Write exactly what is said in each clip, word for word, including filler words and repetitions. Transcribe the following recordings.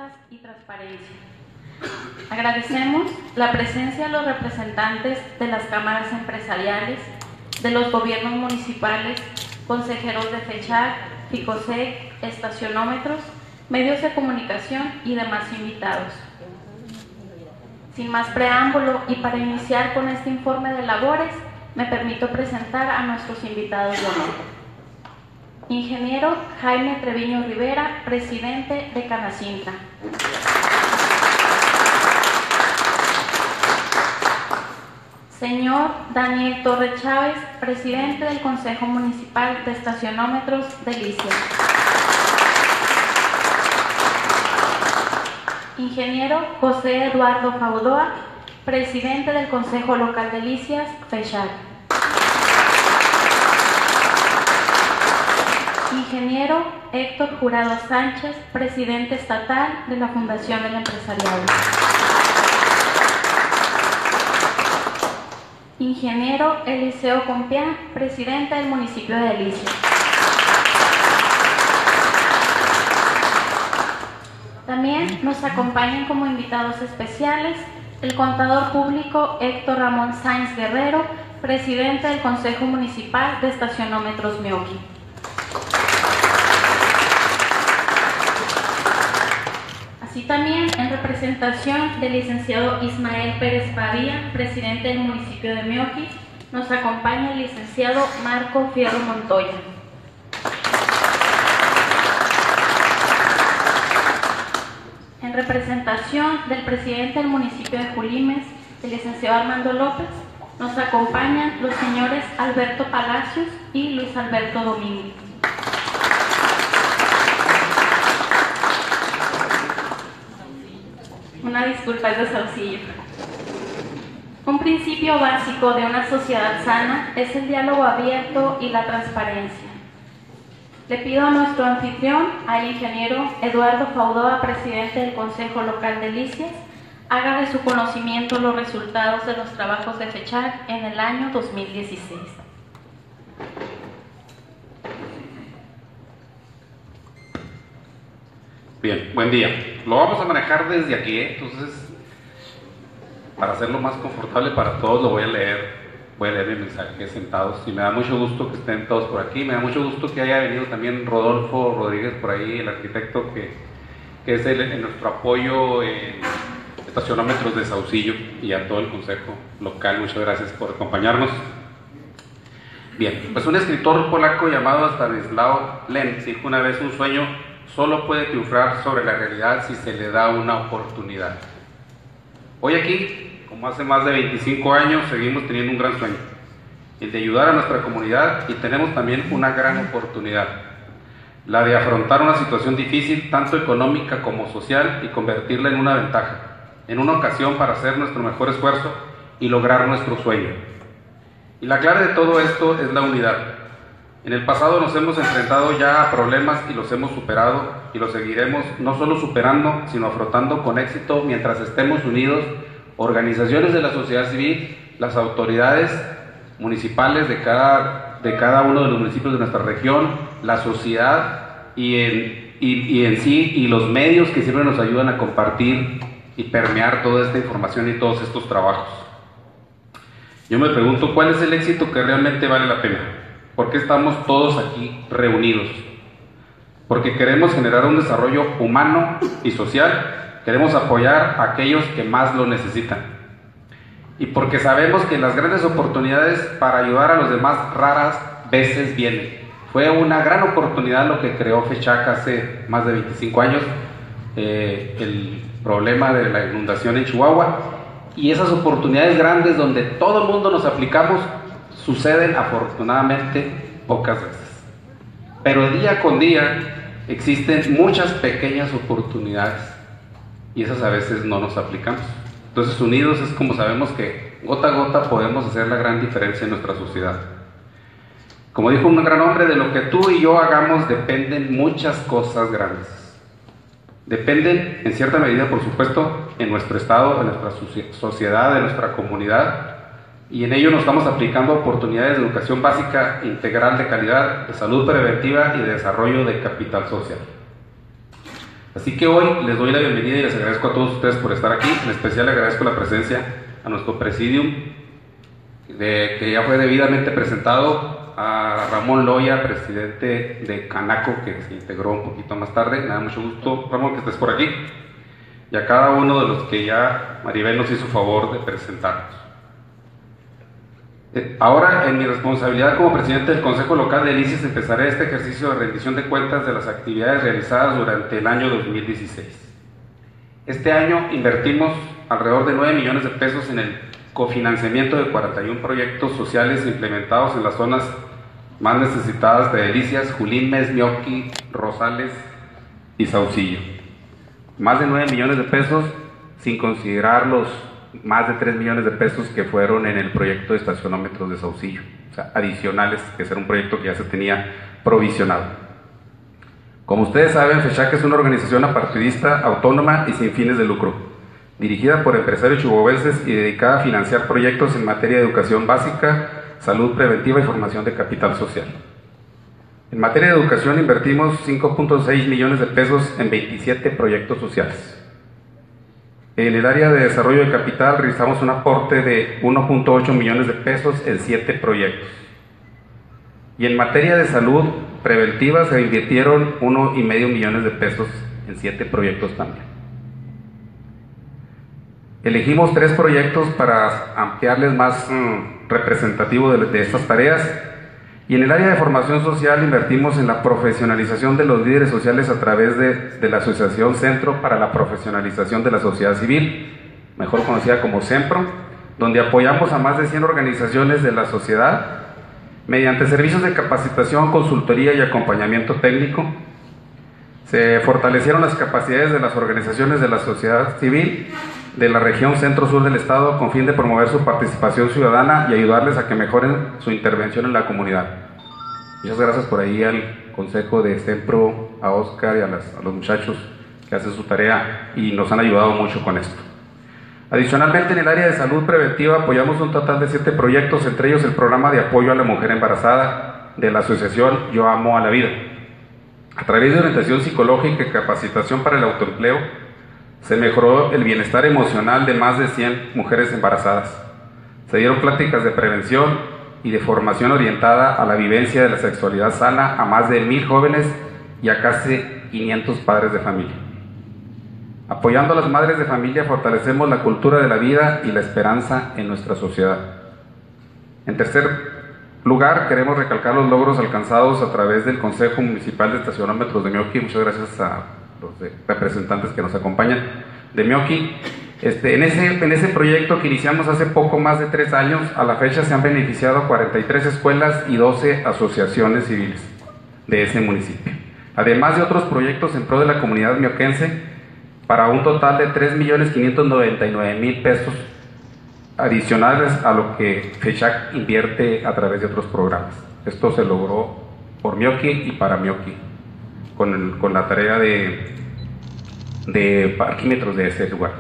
públicas y transparencia. Agradecemos la presencia de los representantes de las cámaras empresariales, de los gobiernos municipales, consejeros de FECHAC, FICOSEC, estacionómetros, medios de comunicación y demás invitados. Sin más preámbulo y para iniciar con este informe de labores, me permito presentar a nuestros invitados de honor. Ingeniero Jaime Treviño Rivera, presidente de Canacintra. Señor Daniel Torre Chávez, presidente del Consejo Municipal de Estacionómetros de Licias. Ingeniero José Eduardo Faudoa, presidente del Consejo Local de Licias, FECHAC. Ingeniero Héctor Jurado Sánchez, presidente estatal de la Fundación del Empresariado. Ingeniero Eliseo Compián, presidente del municipio de Licias. También nos acompañan como invitados especiales el contador público Héctor Ramón Sáenz Guerrero, presidente del Consejo Municipal de Estacionómetros Meoqui. Así también, en representación del licenciado Ismael Pérez Pavía, presidente del municipio de Meoqui, nos acompaña el licenciado Marco Fierro Montoya. En representación del presidente del municipio de Julimes, el licenciado Armando López, nos acompañan los señores Alberto Palacios y Luis Alberto Domínguez. Una disculpa, es de Saucillo. Un principio básico de una sociedad sana es el diálogo abierto y la transparencia. Le pido a nuestro anfitrión, al ingeniero Eduardo Faudoa, presidente del Consejo Local de Licias, haga de su conocimiento los resultados de los trabajos de FECHAC en el año dos mil dieciséis. Bien, buen día. Lo vamos a manejar desde aquí, ¿eh? Entonces, para hacerlo más confortable para todos, lo voy a leer. Voy a leer mi mensaje sentados y me da mucho gusto que estén todos por aquí. Me da mucho gusto que haya venido también Rodolfo Rodríguez por ahí, el arquitecto que, que es el, en nuestro apoyo en estacionómetros de Saucillo, y a todo el consejo local. Muchas gracias por acompañarnos. Bien, pues un escritor polaco llamado Stanislaw Lem dijo una vez: un sueño solo puede triunfar sobre la realidad si se le da una oportunidad. Hoy aquí, como hace más de veinticinco años, seguimos teniendo un gran sueño, el de ayudar a nuestra comunidad, y tenemos también una gran oportunidad, la de afrontar una situación difícil, tanto económica como social, y convertirla en una ventaja, en una ocasión para hacer nuestro mejor esfuerzo y lograr nuestro sueño. Y la clave de todo esto es la unidad. En el pasado nos hemos enfrentado ya a problemas y los hemos superado, y los seguiremos no solo superando, sino afrontando con éxito mientras estemos unidos, organizaciones de la sociedad civil, las autoridades municipales de cada, de cada uno de los municipios de nuestra región, la sociedad y en, y, y en sí, y los medios que siempre nos ayudan a compartir y permear toda esta información y todos estos trabajos. Yo me pregunto, ¿cuál es el éxito que realmente vale la pena? ¿Por qué estamos todos aquí reunidos? Porque queremos generar un desarrollo humano y social, queremos apoyar a aquellos que más lo necesitan. Y porque sabemos que las grandes oportunidades para ayudar a los demás raras veces vienen. Fue una gran oportunidad lo que creó FECHAC hace más de veinticinco años, eh, el problema de la inundación en Chihuahua, y esas oportunidades grandes donde todo el mundo nos aplicamos suceden afortunadamente pocas veces. Pero día con día existen muchas pequeñas oportunidades y esas a veces no nos aplicamos. Entonces, unidos es como sabemos que gota a gota podemos hacer la gran diferencia en nuestra sociedad. Como dijo un gran hombre, de lo que tú y yo hagamos dependen muchas cosas grandes. Dependen en cierta medida, por supuesto, en nuestro estado, en nuestra sociedad, en nuestra comunidad, y en ello nos estamos aplicando oportunidades de educación básica integral de calidad, de salud preventiva y de desarrollo de capital social. Así que hoy les doy la bienvenida y les agradezco a todos ustedes por estar aquí. En especial le agradezco la presencia a nuestro presidium, de, que ya fue debidamente presentado, a Ramón Loya, presidente de Canaco, que se integró un poquito más tarde. Me da mucho gusto, Ramón, que estés por aquí. Y a cada uno de los que ya Maribel nos hizo favor de presentarnos. Ahora, en mi responsabilidad como presidente del Consejo Local de Delicias, empezaré este ejercicio de rendición de cuentas de las actividades realizadas durante el año dos mil dieciséis. Este año invertimos alrededor de nueve millones de pesos en el cofinanciamiento de cuarenta y uno proyectos sociales implementados en las zonas más necesitadas de Delicias, Julimes, Mioqui, Rosales y Saucillo. Más de nueve millones de pesos, sin considerar los más de tres millones de pesos que fueron en el proyecto de estacionómetros de Saucillo, o sea, adicionales, que era un proyecto que ya se tenía provisionado. Como ustedes saben, FECHAC es una organización apartidista, autónoma y sin fines de lucro, dirigida por empresarios chubovenses y dedicada a financiar proyectos en materia de educación básica, salud preventiva y formación de capital social. En materia de educación invertimos cinco punto seis millones de pesos en veintisiete proyectos sociales. En el área de desarrollo de capital realizamos un aporte de uno punto ocho millones de pesos en siete proyectos. Y en materia de salud preventiva se invirtieron uno y medio millones de pesos en siete proyectos también. Elegimos tres proyectos para ampliarles más mmm, representativo de, de estas tareas. Y en el área de formación social invertimos en la profesionalización de los líderes sociales a través de, de la Asociación Centro para la Profesionalización de la Sociedad Civil, mejor conocida como CEMPRO, donde apoyamos a más de cien organizaciones de la sociedad mediante servicios de capacitación, consultoría y acompañamiento técnico. Se fortalecieron las capacidades de las organizaciones de la sociedad civil de la región centro-sur del estado con fin de promover su participación ciudadana y ayudarles a que mejoren su intervención en la comunidad. Muchas gracias por ahí al Consejo de CEMPRO, a Oscar y a, las, a los muchachos que hacen su tarea y nos han ayudado mucho con esto. Adicionalmente, en el área de salud preventiva apoyamos un total de siete proyectos, entre ellos el programa de apoyo a la mujer embarazada de la asociación Yo Amo a la Vida. A través de orientación psicológica y capacitación para el autoempleo, se mejoró el bienestar emocional de más de cien mujeres embarazadas. Se dieron pláticas de prevención y de formación orientada a la vivencia de la sexualidad sana a más de mil jóvenes y a casi quinientos padres de familia. Apoyando a las madres de familia, fortalecemos la cultura de la vida y la esperanza en nuestra sociedad. En tercer lugar, queremos recalcar los logros alcanzados a través del Consejo Municipal de Estacionómetros de Mioqui. Muchas gracias a los de representantes que nos acompañan de Mioqui. Este, en, ese, en ese proyecto que iniciamos hace poco más de tres años, a la fecha se han beneficiado cuarenta y tres escuelas y doce asociaciones civiles de ese municipio, además de otros proyectos en pro de la comunidad mioquense, para un total de tres millones quinientos noventa y nueve mil pesos adicionales a lo que FECHAC invierte a través de otros programas. Esto se logró por Mioqui y para Mioqui, con, el, con la tarea de, de parquímetros de ese lugar.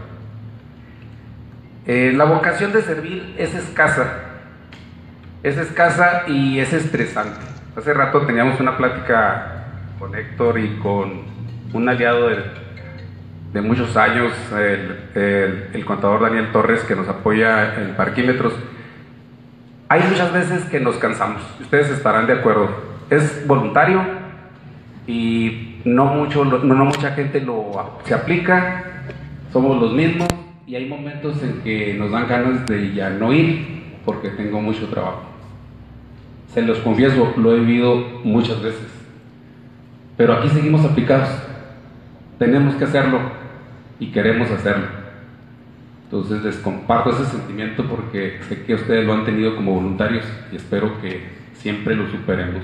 Eh, la vocación de servir es escasa, es escasa y es estresante. Hace rato teníamos una plática con Héctor y con un aliado de, de muchos años, el, el, el contador Daniel Torres, que nos apoya en parquímetros. Hay muchas veces que nos cansamos, ustedes estarán de acuerdo. Es voluntario y no, mucho, no, no mucha gente lo, se aplica, somos los mismos y hay momentos en que nos dan ganas de ya no ir porque tengo mucho trabajo. Se los confieso, lo he vivido muchas veces, pero aquí seguimos aplicados, tenemos que hacerlo y queremos hacerlo. Entonces les comparto ese sentimiento porque sé que ustedes lo han tenido como voluntarios y espero que siempre lo superemos.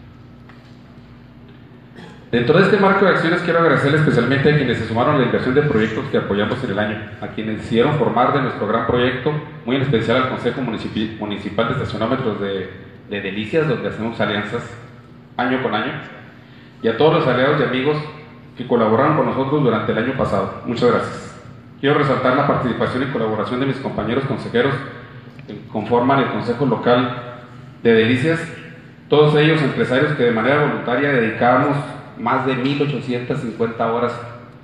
Dentro de este marco de acciones quiero agradecerle especialmente a quienes se sumaron a la inversión de proyectos que apoyamos en el año, a quienes decidieron formar de nuestro gran proyecto, muy en especial al Consejo Municipal de Estacionómetros de, de Delicias, donde hacemos alianzas año con año, y a todos los aliados y amigos que colaboraron con nosotros durante el año pasado. Muchas gracias. Quiero resaltar la participación y colaboración de mis compañeros consejeros que conforman el Consejo Local de Delicias, todos ellos empresarios que de manera voluntaria dedicábamos más de mil ochocientas cincuenta horas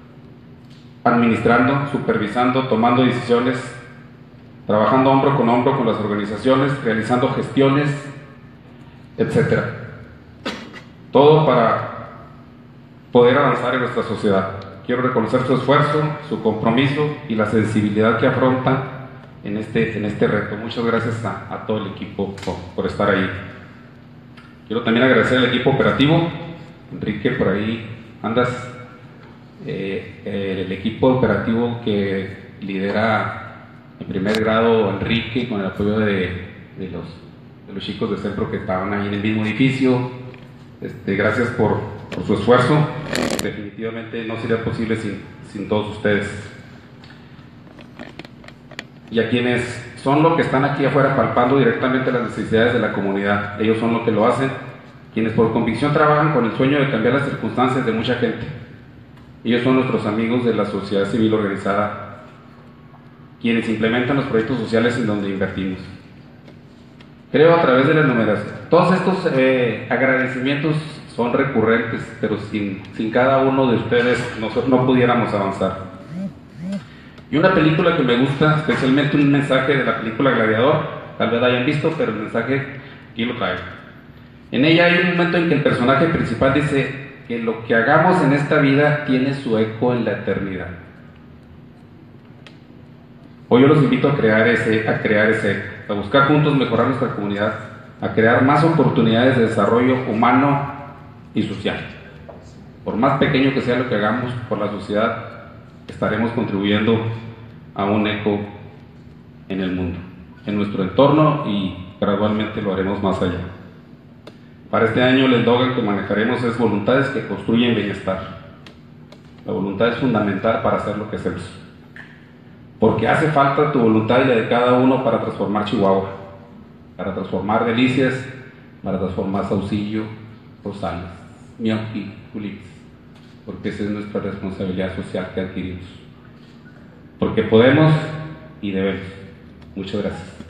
administrando, supervisando, tomando decisiones, trabajando hombro con hombro con las organizaciones, realizando gestiones, etcétera. Todo para poder avanzar en nuestra sociedad. Quiero reconocer su esfuerzo, su compromiso y la sensibilidad que afrontan en este, en este reto. Muchas gracias a, a todo el equipo por, por estar ahí. Quiero también agradecer al equipo operativo. Enrique, por ahí andas. Eh, eh, el equipo operativo que lidera en primer grado Enrique, con el apoyo de, de, los, de los chicos de Centro que estaban ahí en el mismo edificio. Este, gracias por, por su esfuerzo. Definitivamente no sería posible sin, sin todos ustedes. Y a quienes son los que están aquí afuera palpando directamente las necesidades de la comunidad. Ellos son los que lo hacen, quienes por convicción trabajan con el sueño de cambiar las circunstancias de mucha gente. Ellos son nuestros amigos de la sociedad civil organizada, quienes implementan los proyectos sociales en donde invertimos. Creo a través de la enumeración. Todos estos eh, agradecimientos son recurrentes, pero sin, sin cada uno de ustedes nosotros no pudiéramos avanzar. Y una película que me gusta, especialmente un mensaje de la película Gladiador, tal vez la hayan visto, pero el mensaje aquí lo traigo. En ella hay un momento en que el personaje principal dice que lo que hagamos en esta vida tiene su eco en la eternidad. Hoy yo los invito a crear ese, a crear ese, a buscar juntos mejorar nuestra comunidad, a crear más oportunidades de desarrollo humano y social. Por más pequeño que sea lo que hagamos por la sociedad, estaremos contribuyendo a un eco en el mundo, en nuestro entorno, y gradualmente lo haremos más allá. Para este año el eslogan que manejaremos es voluntades que construyen bienestar. La voluntad es fundamental para hacer lo que hacemos, porque hace falta tu voluntad y la de cada uno para transformar Chihuahua, para transformar Delicias, para transformar Saucillo, Rosales, Mioqui, Julips, porque esa es nuestra responsabilidad social que adquirimos, porque podemos y debemos. Muchas gracias.